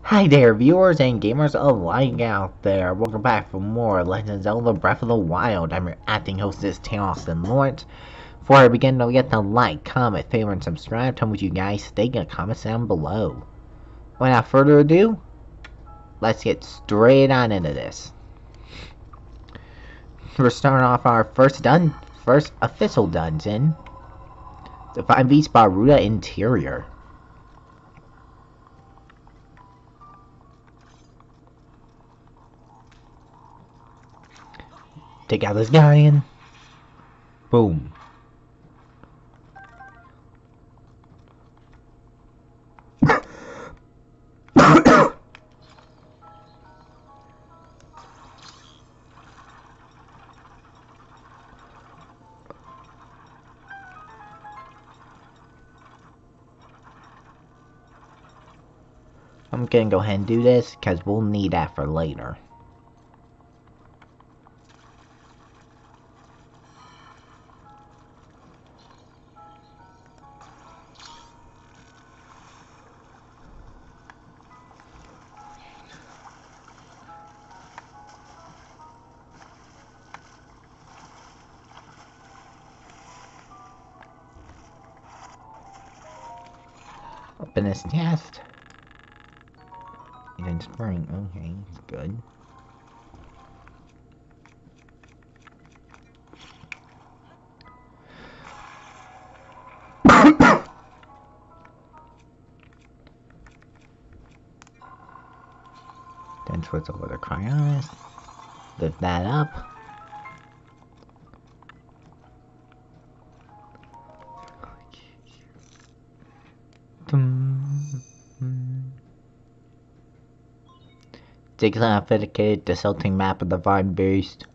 Hi there, viewers and gamers alike out there. Welcome back for more Legend of Zelda Breath of the Wild. I'm your acting hostess, Austin Lawrence. Before I begin, don't forget to like, comment, favorite, and subscribe. Tell me what you guys think in the comments down below. Without further ado, let's get straight on into this. We're starting off our first official dungeon. To find Beast Vah Ruta interior. Take out this guardian. Boom. I'm gonna go ahead and do this because we'll need that for later. Open this chest. And spring. Okay, it's good. Then switch over to Cryonis. Lift that up. Digitally authenticated desulting map of the Divine Beast.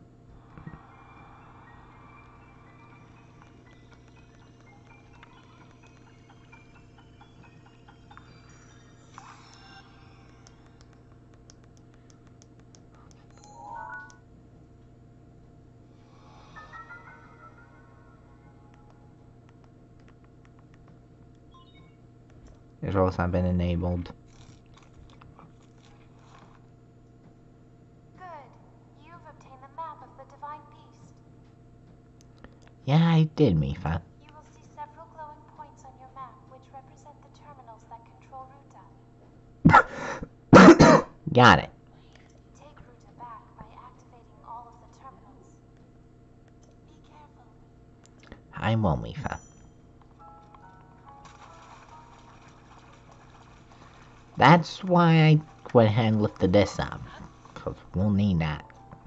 It's also been enabled. Good. You've obtained the map of the Divine Beast. Yeah, I did, Mifa. You will see several glowing points on your map which represent the terminals that control Ruta. Got it. Take Ruta back by activating all of the terminals. Be careful. I won't, Mifa. That's why I went ahead and lifted this up. Because we'll need that.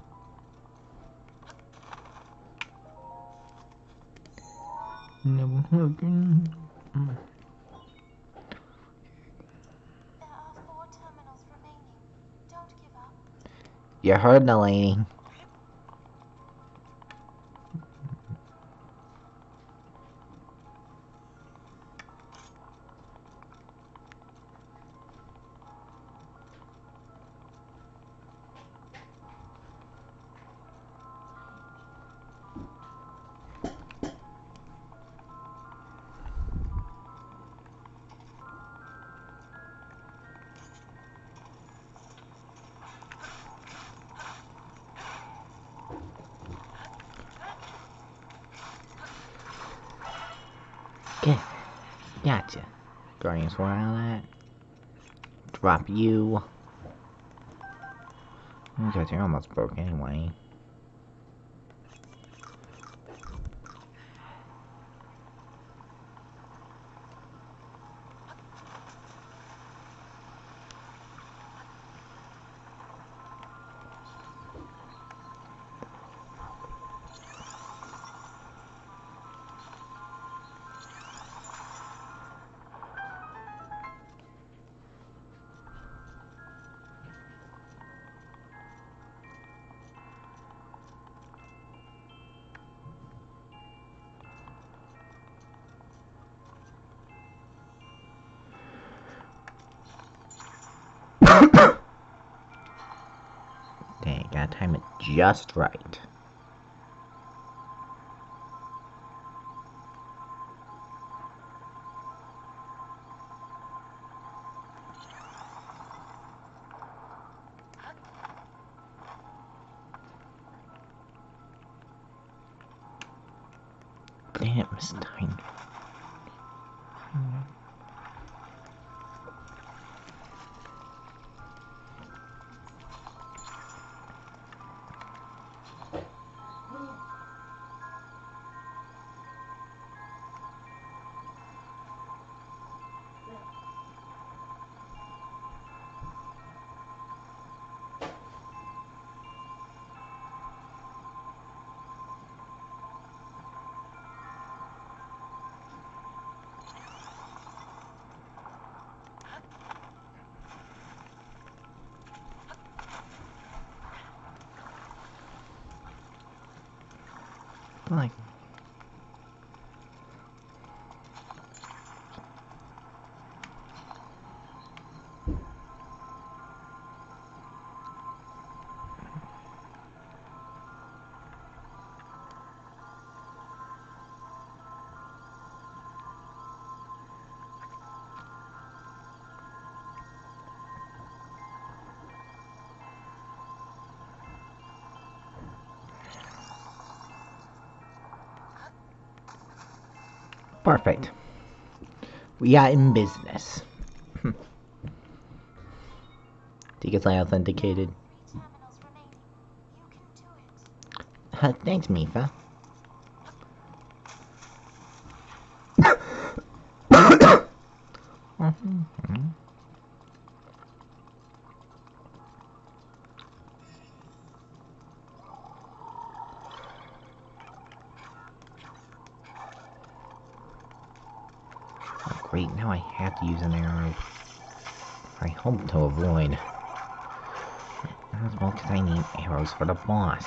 There are 4 terminals remaining. Don't give up. You heard the lady. Okay, gotcha. Guardians were out of that. Drop you. Because you're almost broke anyway. Dang, gotta time it just right. Dang it, Miss Stein. Like, perfect. We are in business. Tickets I authenticated. 3 terminals remaining. You can do it. Thanks, Mifa. Oh, great, now I have to use an arrow. I hope to avoid. As well, because I need arrows for the boss.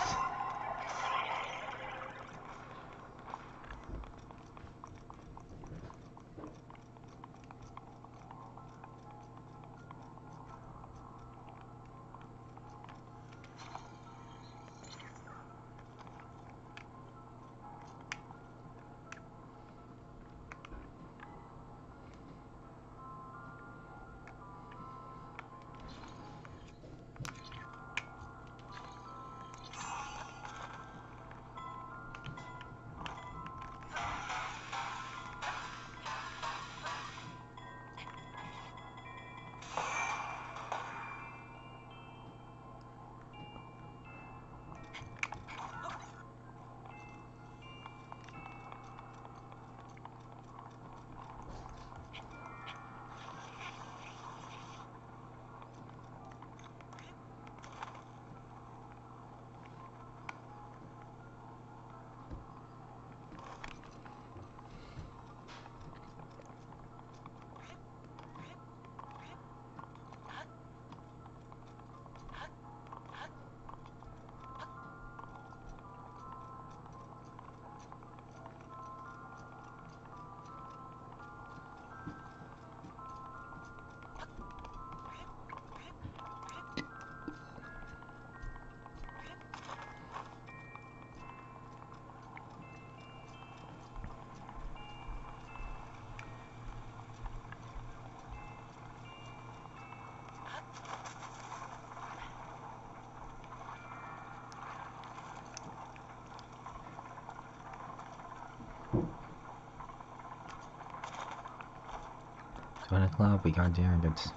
Join a club, we got jackets.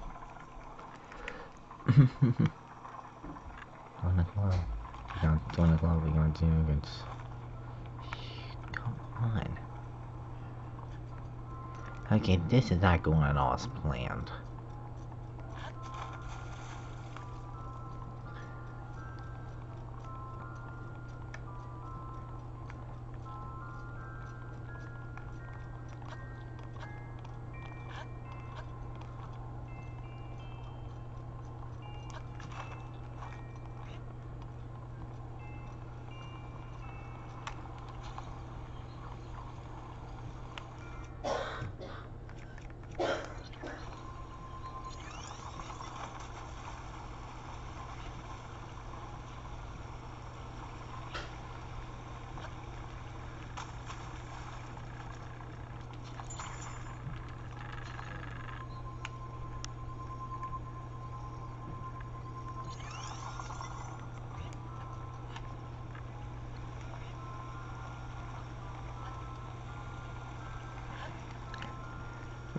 Join a club. Join a club, we got jackets. Come on. Okay, this is not going all as planned.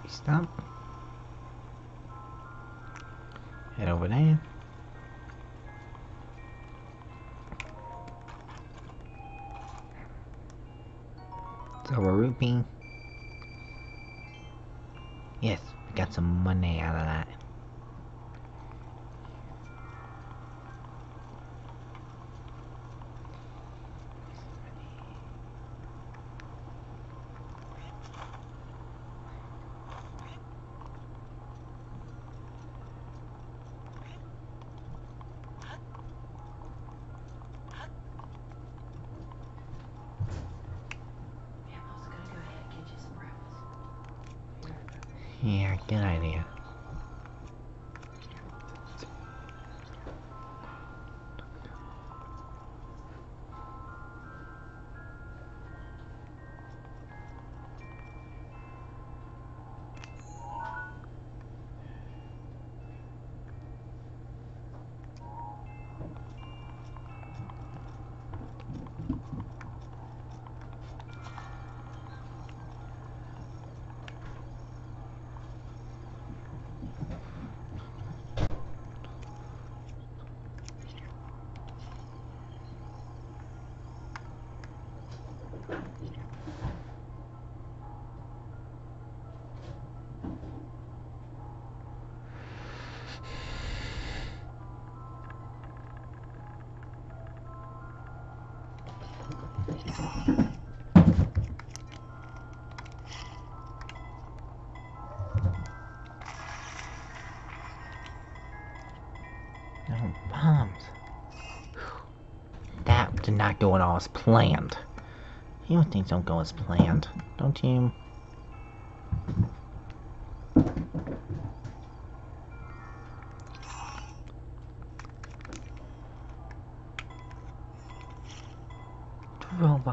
Stop. Head over there. Silver rupee. Yes, we got some money out of that. Yeah, good idea. No bombs. That did not go at all as planned. You don't think don't go as planned, don't you? Robot.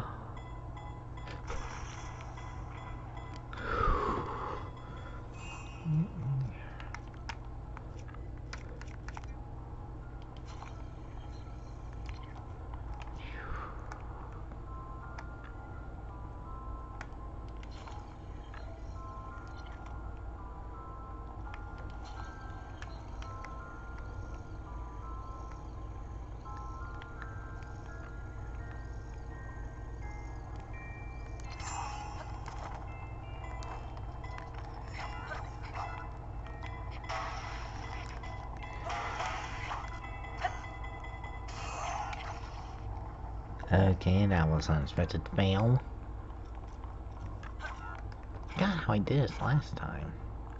Okay, that was unexpected fail. God, how I did this last time.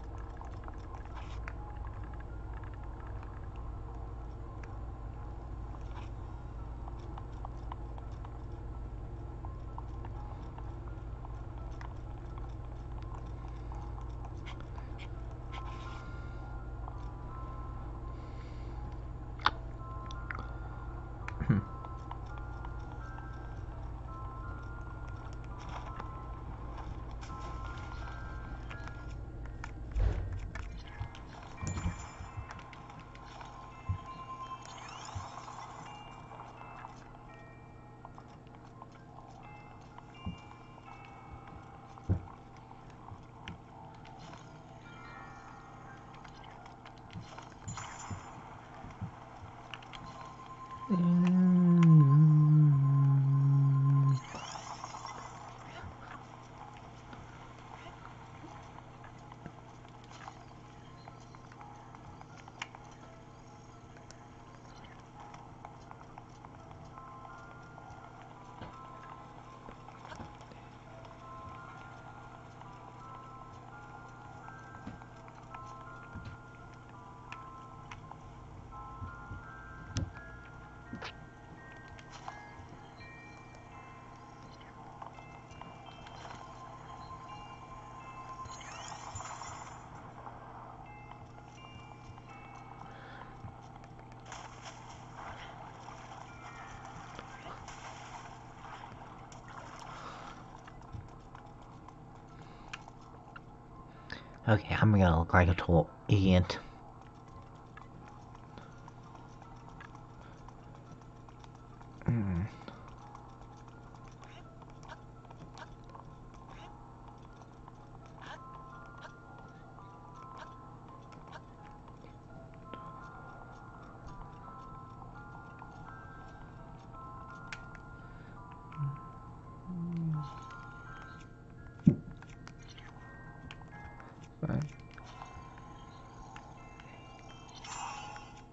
Okay, I'm gonna look like a total idiot.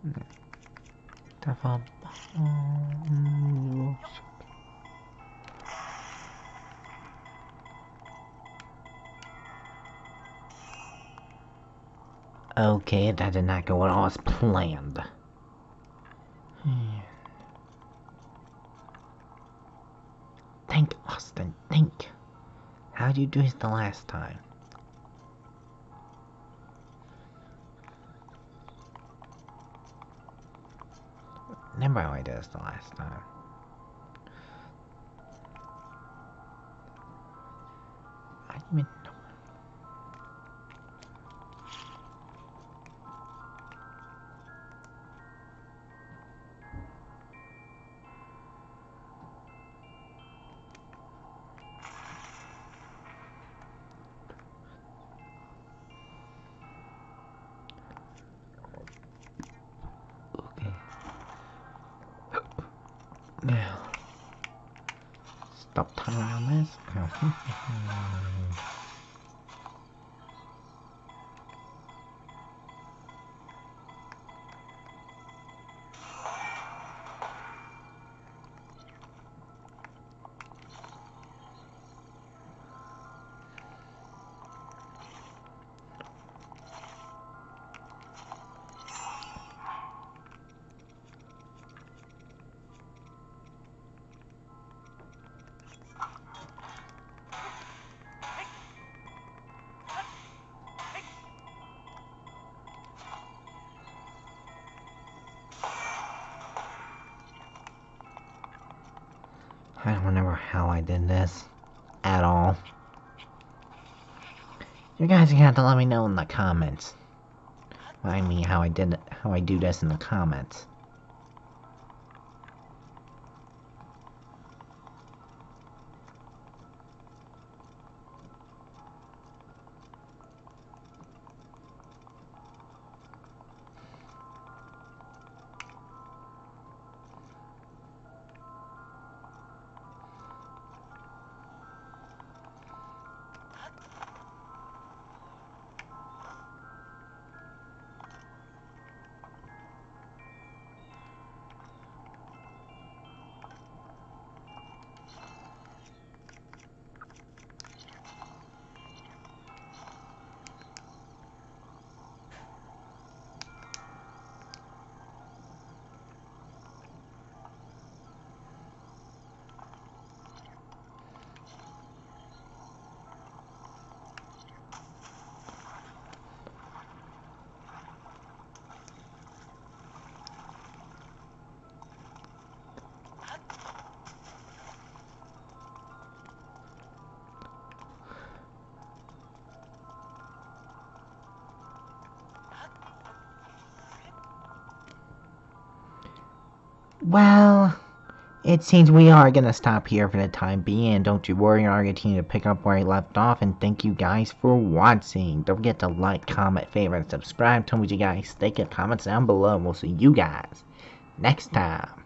Okay, that did not go at all as planned. Think, Austin, think. How'd you do this the last time? Remember how I did this the last time. I didn't even know. Okay. Now, stop time around this. I don't remember how I did this at all. You guys are gonna have to let me know in the comments. I mean, how I do this in the comments. Well, it seems we are gonna stop here for the time being. Don't you worry, I'll continue to pick up where I left off, and thank you guys for watching. Don't forget to like, comment, favorite, and subscribe. Tell me what you guys think in comments down below. We'll see you guys next time.